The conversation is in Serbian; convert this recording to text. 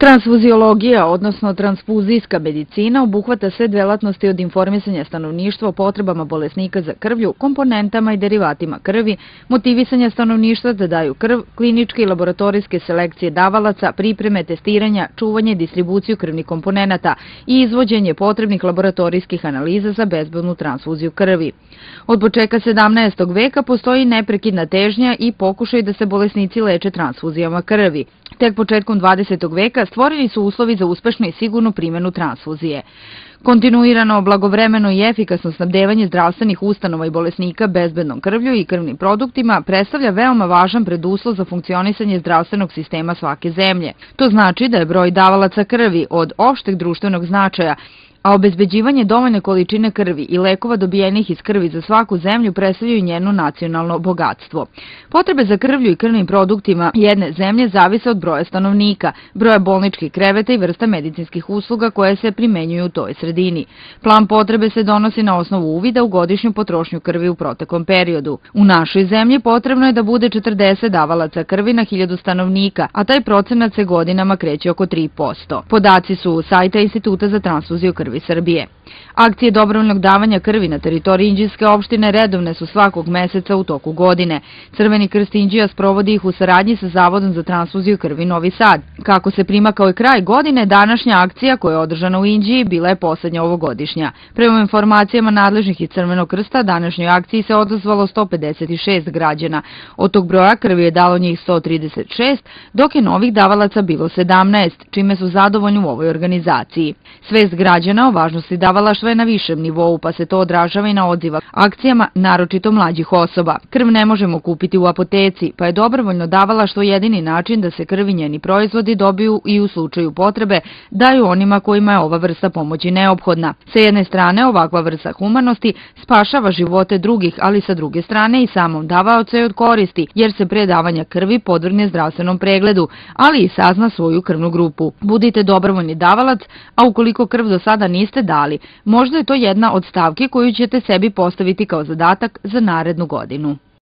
Transfuziologija, odnosno transfuzijska medicina, obuhvata sve delatnosti od informisanja stanovništva o potrebama bolesnika za krvlju, komponentama i derivatima krvi, motivisanja stanovništva da daju krv, kliničke i laboratorijske selekcije davalaca, pripreme, testiranja, čuvanje i distribuciju krvnih komponenata i izvođenje potrebnih laboratorijskih analiza za bezbednu transfuziju krvi. Od početka 17. veka postoji neprekidna težnja i pokušaj da se bolesnici leče transfuzijama krvi. Tek početkom 20. veka stvoreni su uslovi za uspešnu i sigurnu primjenu transfuzije. Kontinuirano, blagovremeno i efikasno snabdevanje zdravstvenih ustanova i bolesnika bezbednom krvlju i krvnim produktima predstavlja veoma važan preduslov za funkcionisanje zdravstvenog sistema svake zemlje. To znači da je broj davalaca krvi od opšteg društvenog značaja, a obezbeđivanje dovoljne količine krvi i lekova dobijenih iz krvi za svaku zemlju predstavljaju njeno nacionalno bogatstvo. Potrebe za krvlju i krvnim produktima jedne zemlje zavise od broja stanovnika, broja bolničkih kreveta i vrsta medicinskih usluga koje se primenjuju u toj sredini. Plan potrebe se donosi na osnovu uvida u godišnju potrošnju krvi u proteklom periodu. U našoj zemlji potrebno je da bude 40 davalaca krvi na 1000 stanovnika, a taj procenat se godinama kreće oko 3%. Podaci su sajta Instituta za transfuziju krvi Srbije. Akcije dobrovoljnog davanja krvi na teritoriji Inđijske opštine redovne su svakog meseca u toku godine. Crveni krst Inđija sprovodi ih u saradnji sa Zavodom za transfuziju krvi Novi Sad. Kako se primakao i kraj godine, današnja akcija koja je održana u Inđiji bila je poslednja ovogodišnja. Prema informacijama nadležnih iz Crvenog krsta, današnjoj akciji se odazvalo 156 građana. Od tog broja krvi je dalo njih 136, dok je novih davalaca bilo 17, čime su zadovoljni u ovoj organizaciji. Svest građana o važnosti davalaštva je na višem nivou, pa se to odražava i na odziv akcijama, naročito mlađih osoba. Krv ne možemo kupiti u apoteci, pa je dobrovoljno davalaštvo jedini način da se krv i njeni proizvodi dobiju i u slučaju potrebe daju onima kojima je ova vrsta pomoći neophodna. Sa jedne strane, ovakva vrsta humanosti spašava živote drugih, ali sa druge strane i samom davaocu je od koristi, jer se pre davanja krvi podvrgne zdravstvenom pregledu, ali i sazna svoju krvnu grupu. Budite dobrovoljni davalac, a ukoliko krv do sada niste dali, možda je to jedna od stavki koju ćete sebi postaviti kao zadatak za narednu godinu.